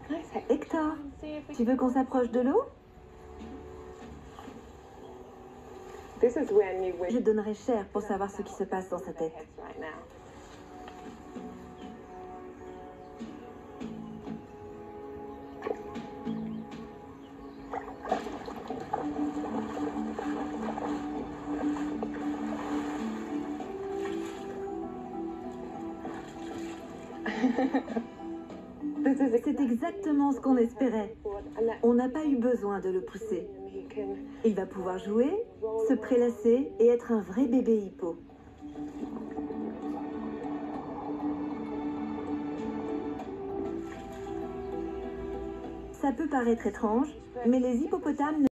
Hector, tu veux qu'on s'approche de l'eau? Je donnerais cher pour savoir ce qui se passe dans sa tête. C'est exactement ce qu'on espérait. On n'a pas eu besoin de le pousser. Il va pouvoir jouer, se prélasser et être un vrai bébé hippo. Ça peut paraître étrange, mais les hippopotames